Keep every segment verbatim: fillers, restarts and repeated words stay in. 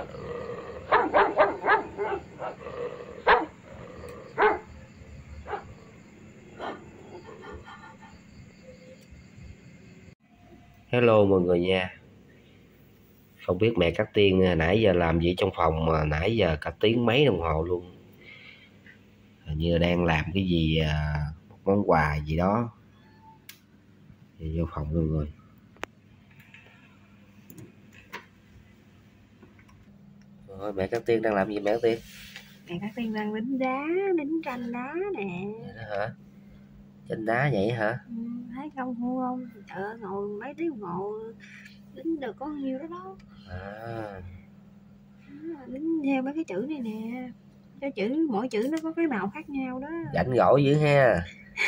Hello mọi người nha. Không biết mẹ Cát Tiên nãy giờ làm gì trong phòng mà nãy giờ cả tiếng mấy đồng hồ luôn. Hình như đang làm cái gì, một món quà gì đó. Thì vô phòng luôn rồi. Rồi mẹ Cát Tiên đang làm gì mẹ Cát Tiên? Mẹ Cát Tiên đang đính đá, đính tranh đá nè. Vậy đó hả? Tranh đá vậy hả? Ừ, thấy công phu không? Trời ơi, ngồi mấy tiếng đồng hồ đính được có nhiêu đó đó. À. Đính theo mấy cái chữ này nè. Cái chữ, mỗi chữ nó có cái màu khác nhau đó. Rảnh rỗi dữ ha.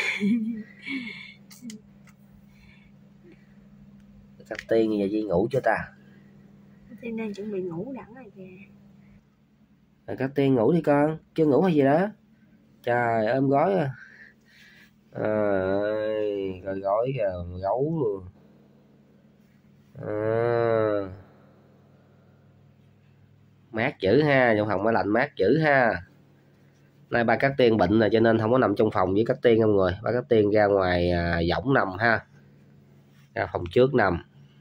Cát Tiên giờ đi ngủ chưa ta? Cát Tiên đang chuẩn bị ngủ đẳng rồi kìa. À, Cát Tiên ngủ đi con, chưa ngủ hay gì đó? Trời ôm gói à. À, rồi gói kìa, gấu luôn. À, mát dữ ha, trong phòng máy lạnh mát dữ ha. Nay ba Cát Tiên bệnh rồi cho nên không có nằm trong phòng với Cát Tiên không người. Ba Cát Tiên ra ngoài à, võng nằm ha, ra phòng trước nằm.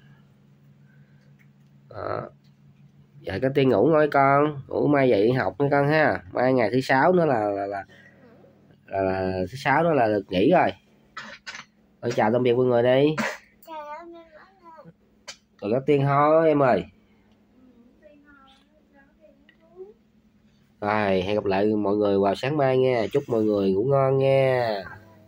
Đó. Vậy Cát Tiên ngủ thôi con, ngủ mai dậy học nha con ha. Mai ngày thứ sáu nữa là là, là, là, là thứ sáu đó là được nghỉ rồi. Rồi chào tạm biệt mọi người đi. Rồi Cát Tiên thôi em ơi. Rồi hẹn gặp lại mọi người vào sáng mai nha. Chúc mọi người ngủ ngon nha.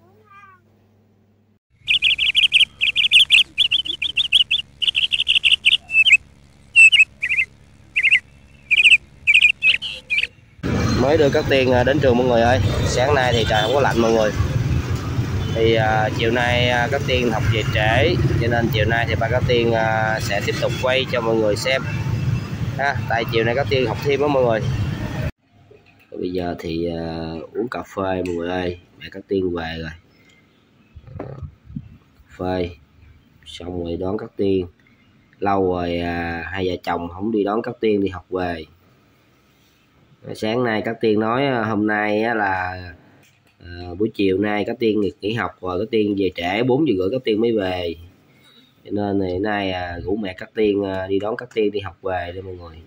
Mới đưa Cát Tiên đến trường mọi người ơi. Sáng nay thì trời không có lạnh mọi người. Thì uh, chiều nay uh, Cát Tiên học về trễ, cho nên chiều nay thì ba Cát Tiên uh, sẽ tiếp tục quay cho mọi người xem ha. Tại chiều nay Cát Tiên học thêm đó mọi người. Bây giờ thì uh, uống cà phê mọi người ơi. Mẹ Cát Tiên về rồi. Uh, cà phê xong rồi đón Cát Tiên. Lâu rồi uh, hai vợ chồng không đi đón Cát Tiên đi học về. Uh, sáng nay Cát Tiên nói uh, hôm nay uh, là uh, buổi chiều nay Cát Tiên nghỉ học rồi, Cát Tiên về trễ bốn giờ rưỡi Cát Tiên mới về. Cho nên ngày nay uh, rủ mẹ Cát Tiên uh, đi đón Cát Tiên đi học về đây mọi người.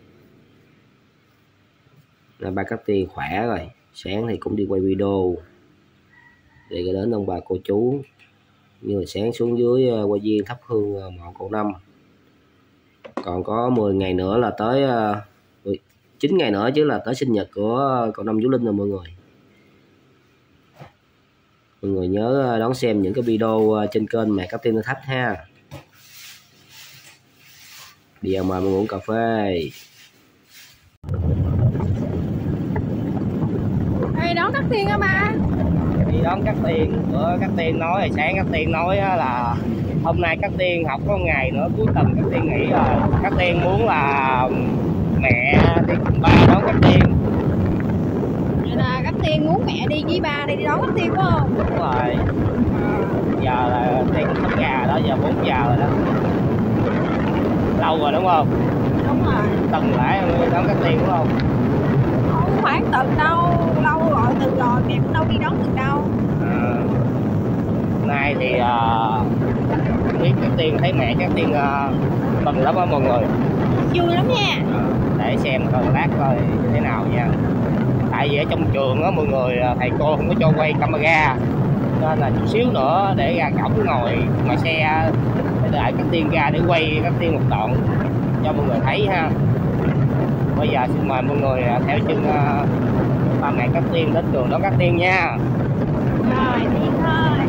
Ba Cát Tiên khỏe rồi, sáng thì cũng đi quay video để đến ông bà cô chú, như là sáng xuống dưới qua viên thắp hương mộ cậu Năm. Còn có mười ngày nữa là tới chín ngày nữa chứ là tới sinh nhật của cậu Năm Vũ Linh rồi mọi người. Mọi người nhớ đón xem những cái video trên kênh mẹ Cát Tiên Thử Thách ha. Bây giờ mời mọi người uống cà phê. Đi đón Cát Tiên hả ba? Đi đón Cát Tiên. Bữa Cát Tiên nói rồi, sáng Cát Tiên nói là hôm nay Cát Tiên học có ngày nữa cuối tuần Cát Tiên nghỉ rồi. Cát Tiên muốn là mẹ đi cùng ba đón Cát Tiên. Vậy là Cát Tiên muốn mẹ đi với ba đi, đi đón Cát Tiên phải không? Đúng rồi. Giờ là Tiên thức gà đó, giờ bốn giờ rồi đó. Lâu rồi đúng không? Đúng rồi. Tuần lễ đón Cát Tiên đúng không? Không phải tuần đâu, lâu rồi, từ rồi mẹ cũng đâu đi đón từ đâu. À, nay thì uh, biết Cát Tiên thấy mẹ Cát Tiên uh, mừng lắm á mọi người. Vui lắm nha. À, để xem coi lát coi như thế nào nha. Tại vì ở trong trường á mọi người, thầy cô không có cho quay camera, nên là chút xíu nữa để ra cổng ngồi ngoài xe để đợi Cát Tiên ra để quay Cát Tiên một đoạn cho mọi người thấy ha. Bây giờ xin mời mọi người theo chân uh, ba mẹ Cát Tiên đến trường đón Cát Tiên nha. Rồi, đi thôi.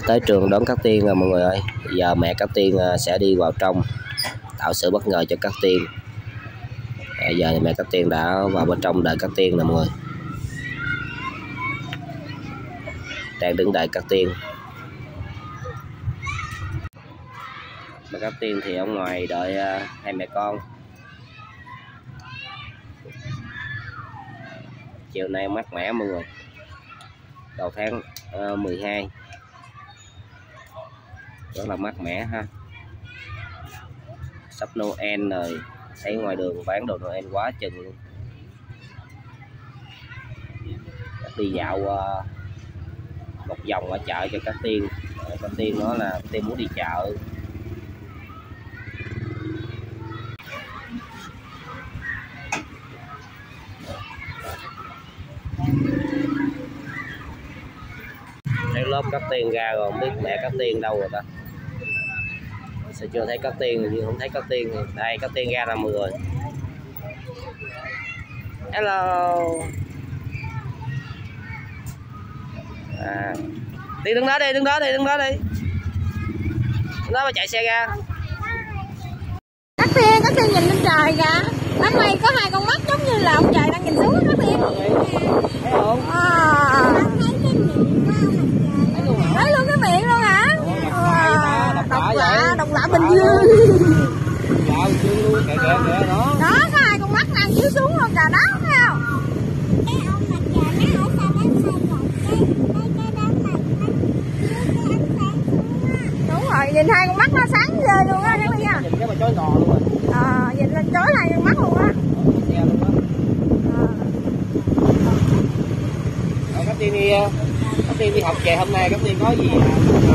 tới trường đón Cát Tiên rồi mọi người ơi. Giờ mẹ Cát Tiên sẽ đi vào trong tạo sự bất ngờ cho Cát Tiên. À, giờ thì mẹ Cát Tiên đã vào bên trong đợi Cát Tiên nè mọi người, đang đứng đợi Cát Tiên. Mẹ Cát Tiên thì ở ngoài đợi uh, hai mẹ con. Chiều nay mát mẻ mọi người, đầu tháng uh, mười hai rất là mát mẻ ha. Sắp Noel rồi, thấy ngoài đường bán đồ Noel quá chừng luôn. Đi dạo uh, một vòng ở chợ cho Cát Tiên. Cát Tiên nói là Cát Tiên muốn đi chợ. Thấy lớp Cát Tiên ra rồi, không biết mẹ Cát Tiên đâu rồi ta. Sao chưa thấy Cát Tiên, nhưng không thấy Cát Tiên. Đây Cát Tiên ra nè mọi người. Hello. À, Tiên đứng đó đi, đứng đó đi, đứng đó đi. Đứng đó mà chạy xe ra. Cát Tiên, Cát Tiên nhìn lên trời kìa. Đám mây có hai con mắt giống như là ông trời đang nhìn xuống Cát Tiên. Thấy không? À. Thấy luôn cái miệng luôn hả? À, độc lạ, độc lạ Bình Dương. Dạ, Bình Dương luôn, kìa kìa kìa đó. Đó, có hai con mắt đang chiếu xuống luôn kìa đó, thấy không? Cái ông mặt trời nó ở sao nó xoay một cái cái cái đó mà nó chiếu cái ánh sáng xuống á. Đúng rồi, nhìn hai con mắt nó sáng ghê luôn á các bạn nha. Nhìn cái mà chói ngò luôn rồi. Ờ, nhìn lên chói hai con mắt luôn á. Xe luôn á. Rồi Cát Tiên đi, Cát Tiên đi học về hôm nay Cát Tiên có gì à?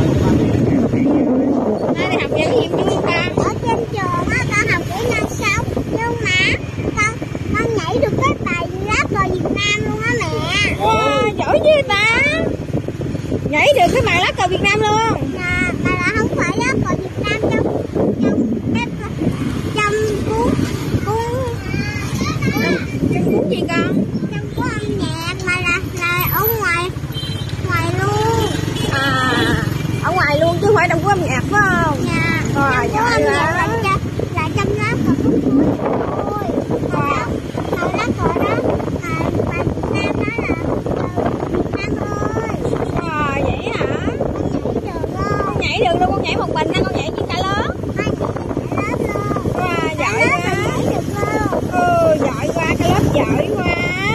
Nay đi học về cái gì vui ta? Ở trên trường á, con học kỹ năng sống. Nhưng mà con, con nhảy được cái bài rap cờ Việt Nam luôn á mẹ. Wow, giỏi dữ ta. Nhảy được cái bài lá cờ Việt Nam luôn. Mà, mà là không phải rap cờ Việt Nam trong trong cái trong cuốn cuốn Trong cuốn gì con? trong cuốn âm nhạc mà là là ở ngoài ngoài luôn. À, ở ngoài luôn chứ không phải trong cuốn âm nhạc phải không? Dạ. Rồi, Trong cuốn âm nhạc là, là, là trong rap cờ Quốc hội thôi. Còn đâu rap cờ đó mà mà Việt Nam đó là Việt Nam thôi. Rồi, vậy hả? Con nhảy được Con nhảy được không? luôn, con nhảy một mình hay con nhảy với cả lớp? Con nhảy lớp luôn. Wow, giỏi Lớp quá. là nhảy được luôn. Ừ, giỏi quá, cái lớp giỏi quá.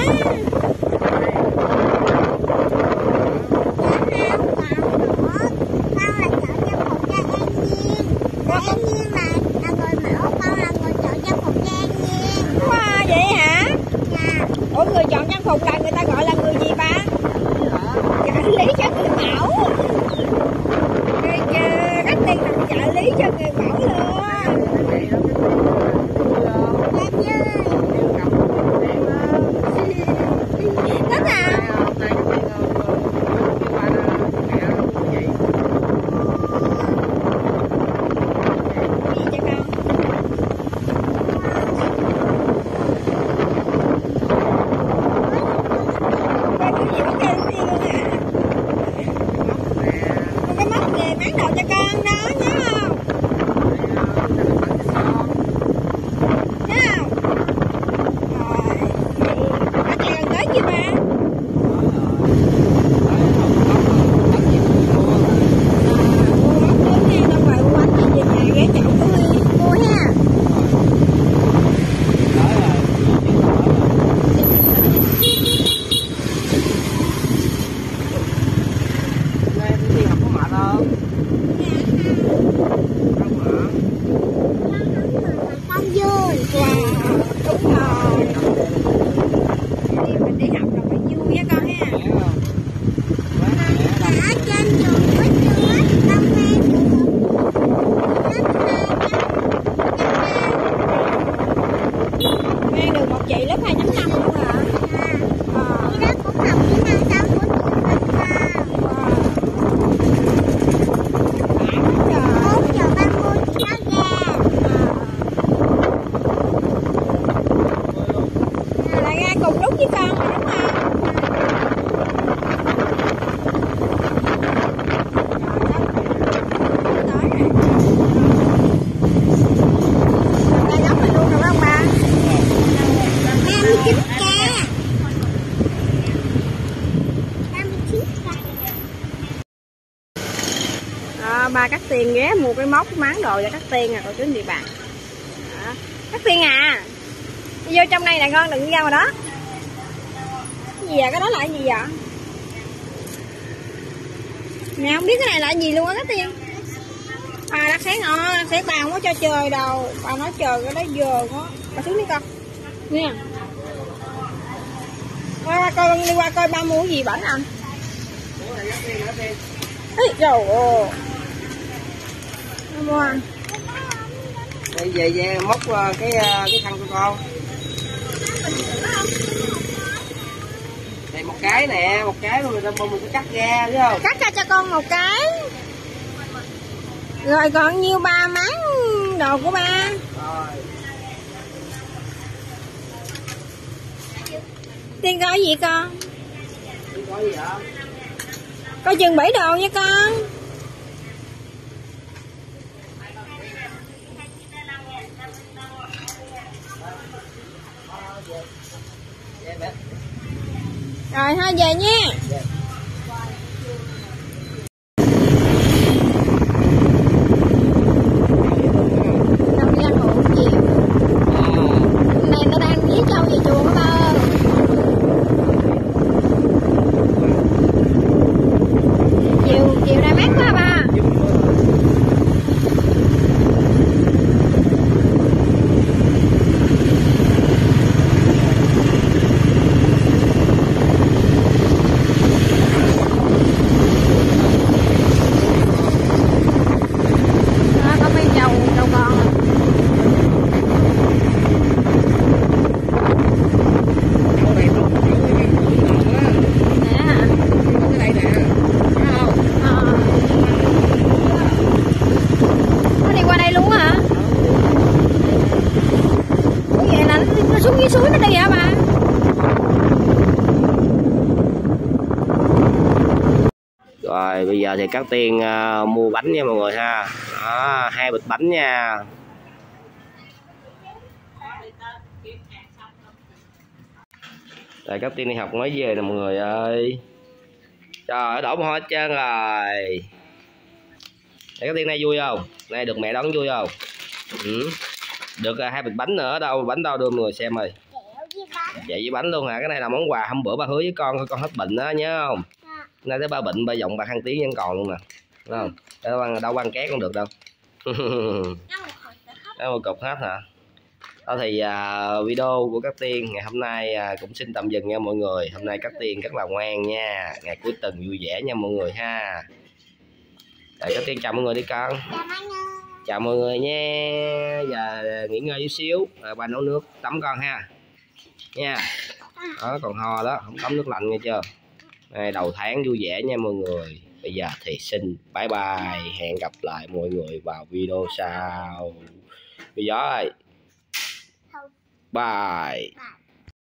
An Nhiên là, là người mẫu, con là người chọn trang phục cho An Nhiên. Wow, vậy hả? Dạ. Ủa người chọn trang phục là người ta gọi là người gì ba? Trợ lý cho người mẫu. Rồi kìa, Cát Tiên làm trợ lý cho người mẫu luôn. Thích à? Gì cho con? móc máng đồ cho Cát Tiên à, cô chú anh chị bạn. Đó. Cát Tiên à, đi vô trong đây nè con, đừng đi ra ngoài đó. Cái gì vậy? Cái đó là cái gì vậy? Mẹ không biết cái này là cái gì luôn á Cát Tiên. À, đặc sáng ờ, đặc sáng bà không có cho chơi đâu. Bà nói trời cái đó giờ quá. Bà xuống đi con. Nha. Qua qua coi, đi qua coi ba mua cái gì bển anh. Ê, trời ơi. Mua. Đi về về móc cái cái khăn của con. Đây một cái nè, một cái mà mình mình mình cắt ra thấy không? Cắt ra cho con một cái. Rồi còn nhiêu ba máng đồ của ba. Rồi. Tiên coi gì con? Tiên coi gì vậy? Coi chừng bể đồ nha con. Rồi thôi về nha. Đâu đi ăn uống chiều. Này nó đang dí trâu về chuồng đó ba. Chiều chiều nay mát quá ba. Suối nó đi hả bà? Rồi bây giờ thì Cát Tiên uh, mua bánh nha mọi người ha. Đó, hai bịch bánh nha. Rồi Cát Tiên đi học mới về nè mọi người ơi. Trời ơi đổ mồ hôi hết trơn rồi. Để Cát Tiên nay vui không? Nay được mẹ đón vui không? Ừ. Được uh, hai bịch bánh nữa, đâu bánh đâu đưa mọi người xem rồi. Vậy với bánh luôn hả? Cái này là món quà hôm bữa ba hứa với con, con hết bệnh đó nhớ không? À. Nay tới ba bệnh ba giọng ba khăn tiếng vẫn còn luôn nè, đúng không? Đâu ăn đâu ăn két cũng được đâu. Đâu một cục hết hả? Đó thì uh, video của Cát Tiên ngày hôm nay uh, cũng xin tạm dừng nha mọi người. Hôm nay Cát Tiên rất là ngoan nha, ngày cuối tuần vui vẻ nha mọi người ha. Rồi Cát Tiên chào mọi người đi con. Chào mọi người nha. Giờ nghỉ ngơi chút xíu, rồi ba nấu nước tắm con ha. Nha. Đó còn ho đó, không tắm nước lạnh nghe chưa. Này, đầu tháng vui vẻ nha mọi người. Bây giờ thì xin bye bye, hẹn gặp lại mọi người vào video sau. Bây giờ ơi, bye.